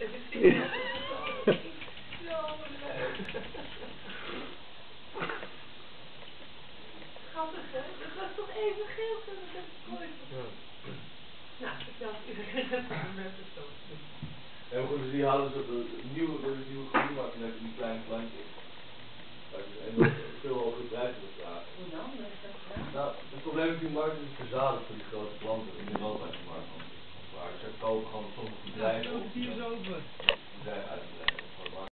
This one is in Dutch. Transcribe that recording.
Grappig hè? Dat was toch even geel toen ik het gooide. Ja. Nou, vertel iedereen het met het zo. Ja, maar goed, dus die halen ze nieuwe groenmaken met die kleine plantjes. Waar ze enorm veel hogere prijzen voor vragen. Hoe dan? Wat is dat gedaan? Nou, het probleem is die markt is verzadigd voor die grote planten in Europa is de markt. Maar ze kopen gewoon sommige bedrijven op. Hier is over. Bedrijven uit te brengen.